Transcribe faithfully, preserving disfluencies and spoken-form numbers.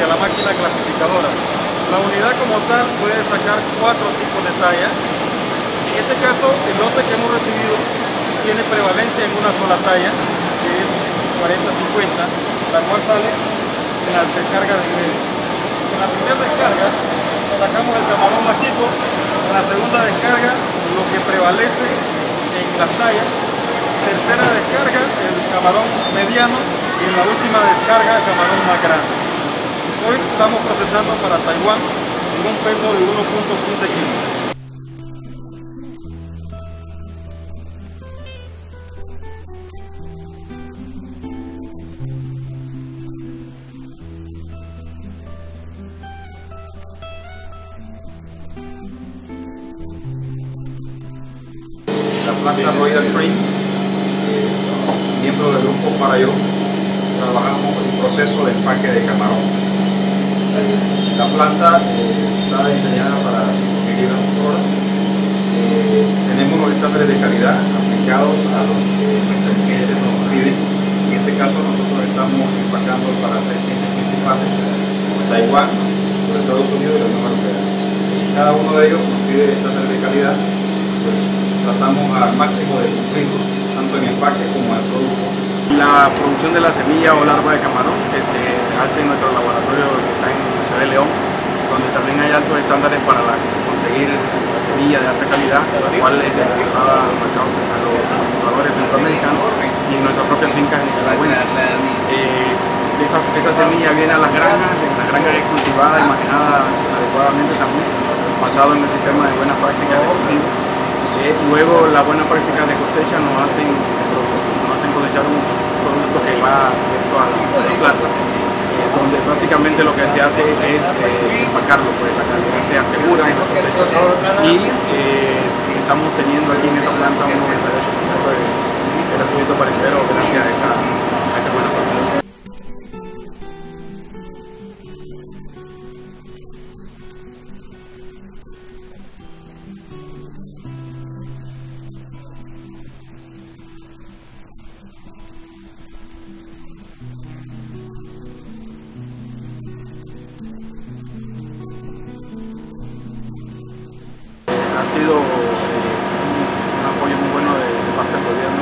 a la máquina clasificadora. La unidad como tal puede sacar cuatro tipos de talla. En este caso, el lote que hemos recibido tiene prevalencia en una sola talla, que es cuarenta cincuenta, la cual sale en la descarga de medio. En la primera descarga sacamos el camarón más chico, en la segunda descarga lo que prevalece en las tallas, tercera descarga el camarón mediano y en la última descarga el camarón más grande. Hoy estamos procesando para Taiwán en un peso de uno punto quince kilos. La planta Royal Tree, eh, miembro del grupo Farallón, trabajamos el proceso de empaque de camarón. La planta eh, está diseñada para cinco mil libras por hora. Eh, tenemos los estándares de calidad aplicados a los que nuestros clientes nos piden. En este caso nosotros estamos empacando para tres clientes principales, Taiwán, los Estados Unidos y la Unión Europea. Cada uno de ellos nos pide estándares de calidad, pues tratamos al máximo de cumplirlo, tanto en empaque como en el producto. La producción de la semilla o larva de camarón que se hace en nuestro laboratorio que está en la ciudad de León, donde también hay altos estándares para la, conseguir la semilla de alta calidad, la cual es exportada a los mercados a los compradores centroamericanos y en nuestras propias fincas nicaragüenses. Eh, esa, esa semilla viene a las granjas, en las granjas es cultivada y manejada adecuadamente también, basado en el sistema de buenas prácticas de cultivo. Eh, luego las buenas prácticas de cosecha nos hacen, nos hacen cosechar un producto que va directo a la planta, eh, donde prácticamente lo que se hace es eh, empacarlo, pues la calidad se asegura en la cosecha y eh, estamos teniendo aquí en esta planta un noventa y ocho por ciento de, de rendimiento parecedero gracias a esa, a esa buena práctica. Ha sido eh, un, un apoyo muy bueno de, de parte del gobierno